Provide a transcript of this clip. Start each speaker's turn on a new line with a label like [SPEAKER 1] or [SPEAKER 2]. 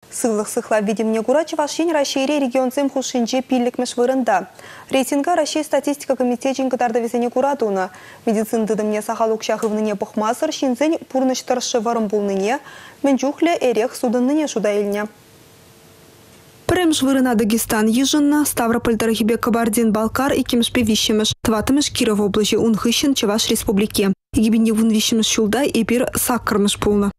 [SPEAKER 1] Сывлық-сықла видимне кура Чувашин Рашире регионцем хушинче пилликмеш вырында. Рейтинга Раши статистика комитетчин катарда везене куратуна. Медицин дыдымне сахалук шахывныне пухмасыр шинзень пурныштыршы варым булныне, менчухле эрех судынныне шудаильне. Премш вырына Дагестан ежынна, Ставрополь Тарахибе Кабардин-Балкар и Кимшпе вищемеш. Тватымеш Киров области унхыщен Чуваш республике. Егибинне вун вищемеш шулда и пир саккармеш пулна.